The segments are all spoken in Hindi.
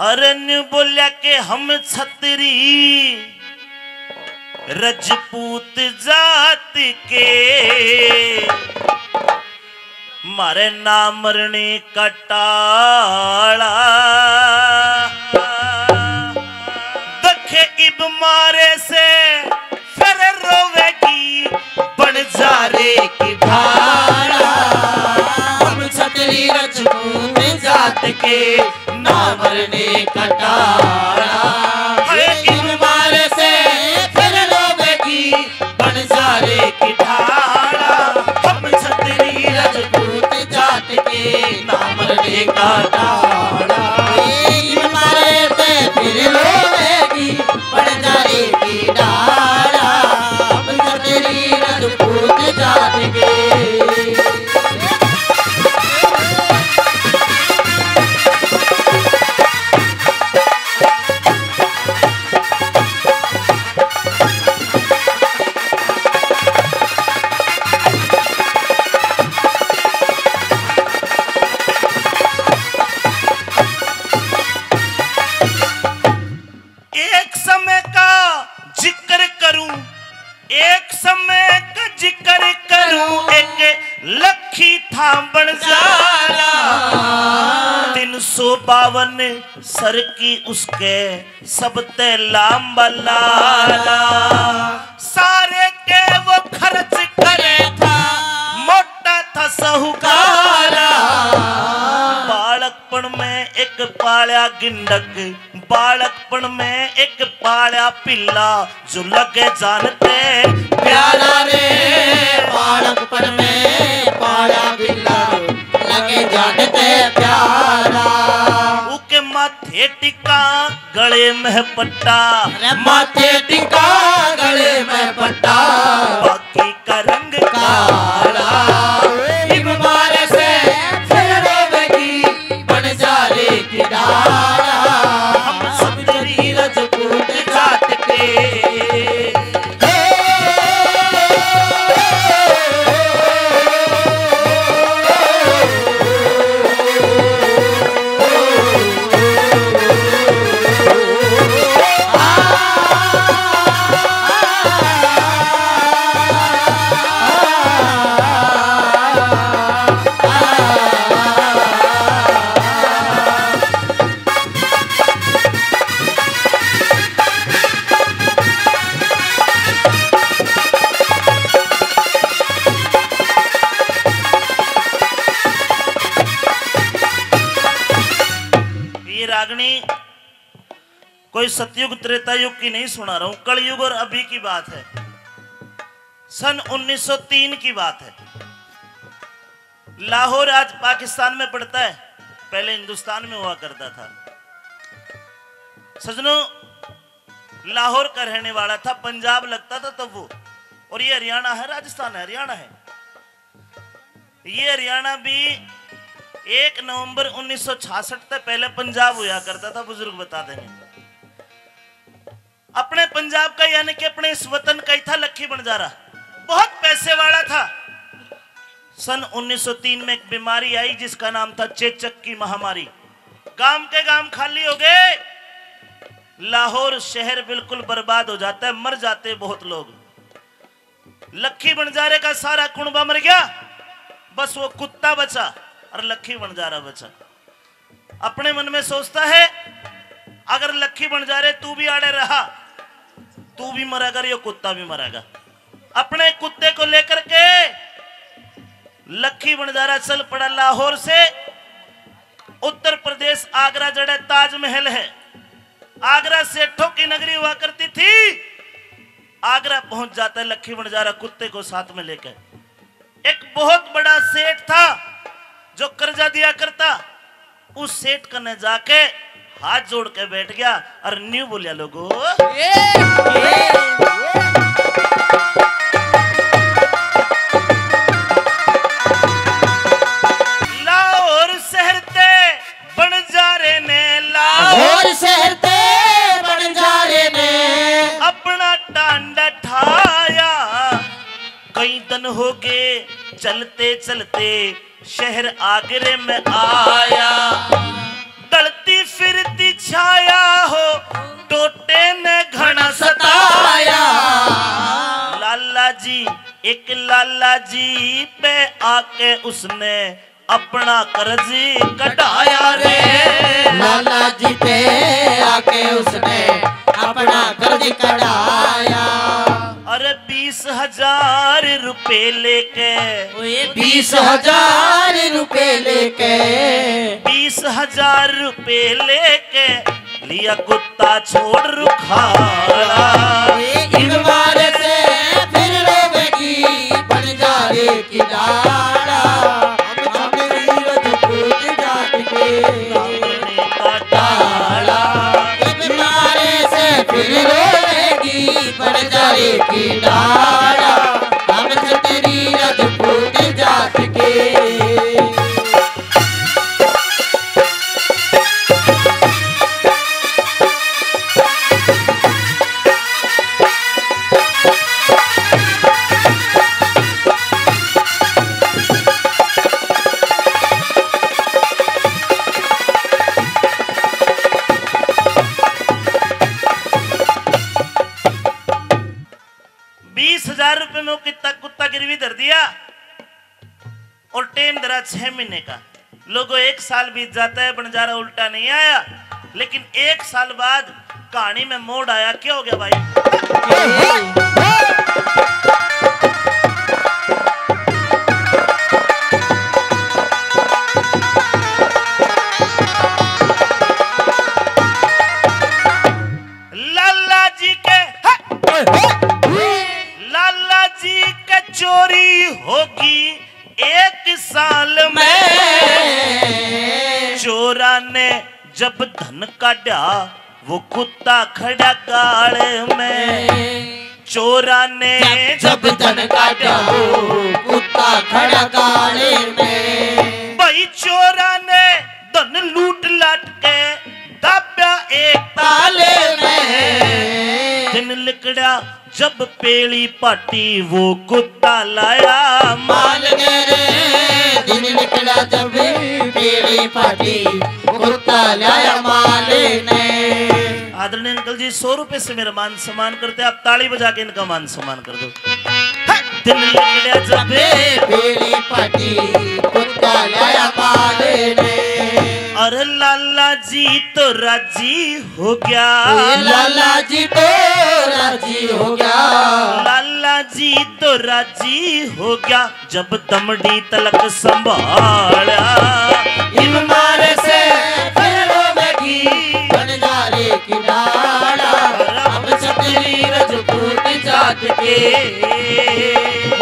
अरण्य बोलिया के हम छतरी रजपूत जात के मारे ना मरने का टाला दखे इब मारे से फिर रोवेगी बनजारे की भाड़ा। हम छतरी रजपूत जात के ना मरने का टाला इब मारे से फिर रोवेगी बनजारे की भाड़ा। हम छतरी रजपूत जात के ना मरने का टाला इब मारे से फिर रोवेगी बनजारे की डाला। हम छतरी रजपूत जात के बावन सर की उसके सब ते लांबा लाला सारे के वो खर्च करे था मोटा था साहूकारा। बालकपन में एक पाल्या गिंडक बालकपन में एक पाल्या पिल्ला जो लगे जानते प्यारा रे। बालकपन में पाल्या पिल्ला लगे जानते प्यारा। उके माथे टिका गले में पट्टा माथे टिका गले में पट्टा बाकी का रंग काला इब मारे से फिर रोवेगी बनजारे की डाला। हम छतरी रजपूत जात के कोई सतयुग त्रेता युग की नहीं सुना रहा हूं, कलयुग और अभी की बात है। सन 1903 की बात है। लाहौर आज पाकिस्तान में पड़ता है, पहले हिंदुस्तान में हुआ करता था। सजनों, लाहौर का रहने वाला था, पंजाब लगता था तब वो, और ये हरियाणा है, राजस्थान है, हरियाणा है। ये हरियाणा भी 1 नवंबर 1966 तक पहले पंजाब हुआ करता था, बुजुर्ग बता देंगे। अपने पंजाब का यानी कि अपने इस वतन का ही था लखी बंजारा, बहुत पैसे वाला था। सन 1903 में एक बीमारी आई जिसका नाम था चेचक की महामारी। गांव के गांव खाली हो गए, लाहौर शहर बिल्कुल बर्बाद हो जाता है, मर जाते बहुत लोग। लखी बंजारे का सारा कुनबा मर गया, बस वो कुत्ता बचा और लखी बंजारा बचा। अपने मन में सोचता है अगर लखी बंजारे तू भी आड़े रहा, तू भी मरेगा, ये कुत्ता भी मरेगा। अपने कुत्ते को लेकर के लखी बंजारा चल पड़ा लाहौर से उत्तर प्रदेश, आगरा जड़े ताजमहल है। आगरा सेठों की नगरी हुआ करती थी। आगरा पहुंच जाता है लखी बंजारा कुत्ते को साथ में लेकर। एक बहुत बड़ा सेठ था जो कर्जा दिया करता, उस सेठ कने जाके हाथ जोड़ के बैठ गया और न्यू बोलिया लोगो लाहौर शहर ते बंजारे ने, लाहौर शहर ते बंजारे ने अपना टांडा ठाया। कई दिन हो गए चलते चलते शहर आगरे में आया। डलती फिरती छा एक लाला जी पे आके उसने अपना कर्ज कटाया रे। लाला जी पे आके उसने अपना कर्ज कटाया। अरे 20,000 रुपए लेके 20,000 रुपए लेके 20,000 रुपए लेके लिया कुत्ता छोड़ रुखाड़ा। इन बार से फिर रोवेगी बंजारे की डाड़ा। हम तेरी रजपूत जात के सामने का डाला। इन बार से फिर रोवेगी बंजारे की डाड़ा। हम तेरी रजपूत जात के। 20,000 रुपए में वो कुत्ता गिरवी धर दिया और टेम धरा 6 महीने का। लोगों 1 साल बीत जाता है, बंजारा उल्टा नहीं आया। लेकिन 1 साल बाद कहानी में मोड़ आया। क्या हो गया भाई? लाला जी के चोरी होगी 1 साल में। चोरा ने जब धन काटा वो कुत्ता खड़ा गाड़ में। चोरा ने जब धन काटा वो कुत्ता खड़ा गाड़े में। भाई चोरा ने धन लूट लाट के दाब्या एक ताले में। दिन लिकड़ा जब पेड़ी पाटी वो कुत्ता लाया माल रे। दिन निकला जब पेड़ी पाटी कुत्ता लाया माल ने। आदरणीय अंकल जी 100 रुपए से मेरा मान सम्मान करते, आप ताली बजा के इनका मान सम्मान कर दो। दिन लिकड़ा जब पेड़ी पाटी कुत्ता लाया माल ने। अरे लाला जी तो राजी हो गया। लाला जी तो राजी हो गया। लाला जी तो राजी हो गया जब दमड़ी तलक संभाला। इन मारे से फिर रोवेगी बंजारे की डाड़ा। हम छतरी रजपूत जात के।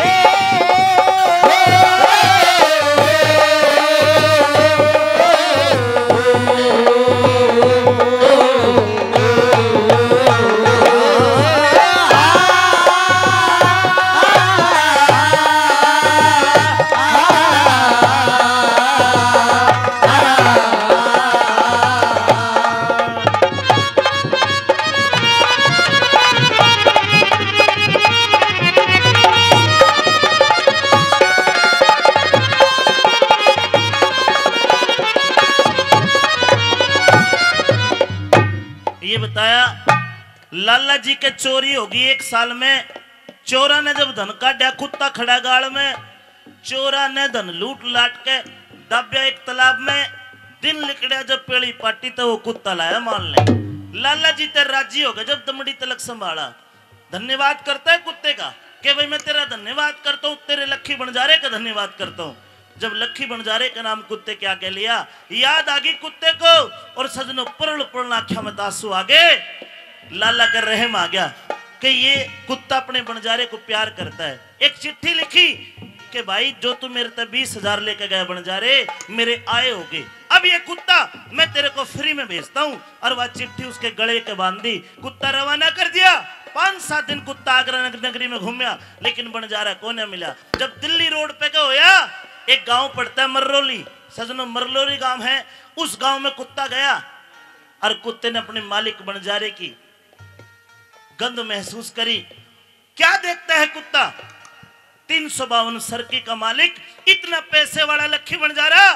ये बताया लाला जी के चोरी होगी 1 साल में। चोरा ने जब धन काटा कुत्ता खड़ा गाड़ में। चोरा ने धन लूट लाट के दाब्या एक तालाब में। दिन लिकड़ा जब पेड़ी पाटी तो वो कुत्ता लाया मारने। लाला जी तेरे राजी हो गए जब दमड़ी तलक संभाला। धन्यवाद करता है कुत्ते का कि भाई मैं तेरा धन्यवाद करता हूँ, तेरे लक्खी बंजारे का धन्यवाद करता हूँ। जब लक्खी बंजारे का नाम कुत्ते क्या कह लिया, याद आ गई कुत्ते को और सजनों पुरल पुरल आँखों में आंसू आ गए। लाला का रहम आ गया कि ये कुत्ता अपने बंजारे को प्यार करता है। एक चिट्ठी लिखी कि भाई जो तू मेरे तक 20,000 लेके गया बंजारे मेरे आए हो गए, अब ये कुत्ता मैं तेरे को फ्री में भेजता हूँ। और वह चिट्ठी उसके गले के बांध दी, कुत्ता रवाना कर दिया। 5-7 दिन कुत्ता आगरा नगरी में घूमया लेकिन बंजारा को न मिला। जब दिल्ली रोड पे का होया, एक गांव पड़ता है मरलोली, सजनों मरलोली गांव है, उस गांव में कुत्ता गया और कुत्ते ने अपने मालिक बंजारे की गंध महसूस करी। क्या देखता है कुत्ता, 352 सर्की का मालिक, इतना पैसे वाला लक्खी बंजारा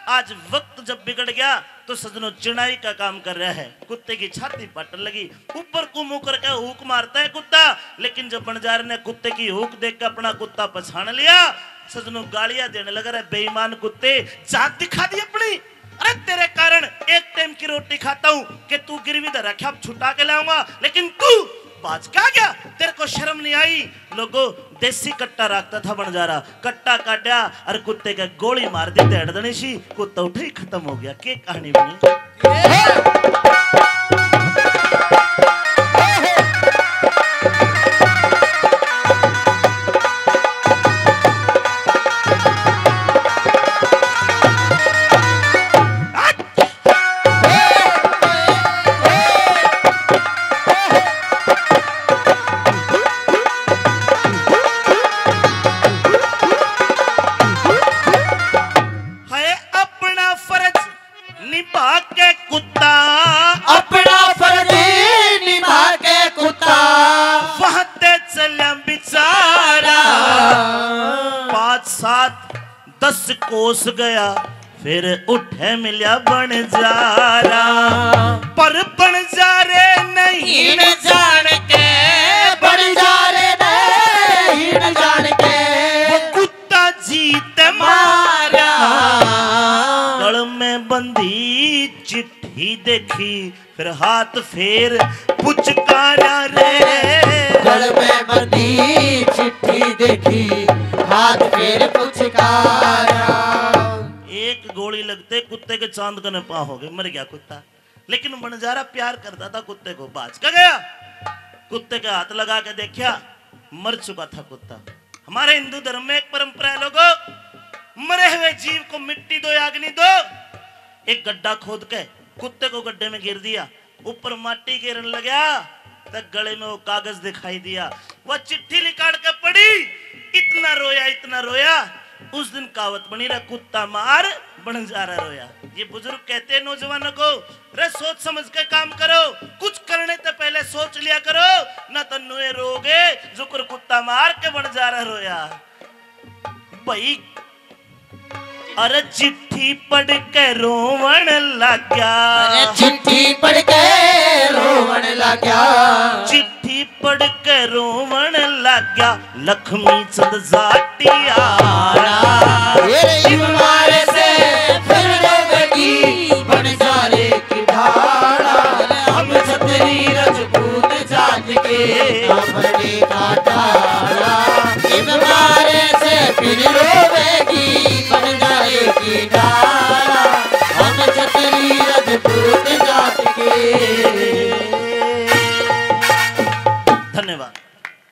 आज वक्त जब बिगड़ गया तो सजनों चिड़ाई का काम कर रहा है। कुत्ते की छाती पटन लगी, ऊपर को मुंह करके हुक मारता है कुत्ता, लेकिन जब बंजार ने कुत्ते की हुक देख के अपना कुत्ता पछाड़ लिया, सजनों गालियां देने लगा, रहे बेईमान कुत्ते, जात दिखा दी अपनी। अरे तेरे कारण एक टाइम की रोटी खाता हूं कि तू गिरवी दे रखा, अब छुटा के लाऊंगा, लेकिन तू बाज क्या गया, तेरे को शर्म नहीं आई। लोगों देसी कट्टा रखता था बंजारा, कट्टा काटा और कुत्ते के गोली मार दी तेड़दनी सी, कुत्ता उठे ही खत्म हो गया। के कहानी बनी। कोस गया फिर उठे मिल्या बंजारा, पर बंजारे नहीं न जान के, बंजारे नहीं न जान के वो कुत्ता जीत मारा। गल में बंधी चिट्ठी देखी फिर हाथ फेर पुचकारा रे, गल में बंधी चिट्ठी देखी हाथ फेर पुचकारा। एक गोली लगते कुत्ते के चांद कने पा हो गए, मर गया कुत्ता। लेकिन बंजारा प्यार करता था कुत्ते को, बाज का गया। कुत्ते के हाथ लगा के देखा, मर चुका था कुत्ता। हमारे हिंदू धर्म में एक परंपरा है लोगों, मरे हुए जीव को मिट्टी दो, अग्नि दो। एक गड्ढा खोद के कुत्ते को गड्ढे में गिर दिया, ऊपर माटी गिरने लगा, तक गले में वो कागज दिखाई दिया, वह चिट्ठी निकाल के पड़ी। इतना रोया, उस दिन कहावत बनी रहा, कुत्ता मार बंजारा रोया। ये बुजुर्ग कहते हैं नौजवानों को, रे सोच समझ के काम करो, कुछ करने से पहले सोच लिया करो, ना तो नुए रोगे जुकर कुत्ता मार के बंजारा रोया। भाई अरे चिट्ठी पढ़ के रोवण लग गया, चिट्ठी पढ़ के रोवण लग गया, चिट्ठी पढ़ के रोवण लग गया, लक्ष्मी चंद जाटिया मारे से फिर रोवेगी बंजारे की ढाला। हम छतरी रजपूत जात के अपने का ढाला, मारे से फिर रोवेगी बंजारे की ढाला। हम छतरी रजपूत जात के। धन्यवाद।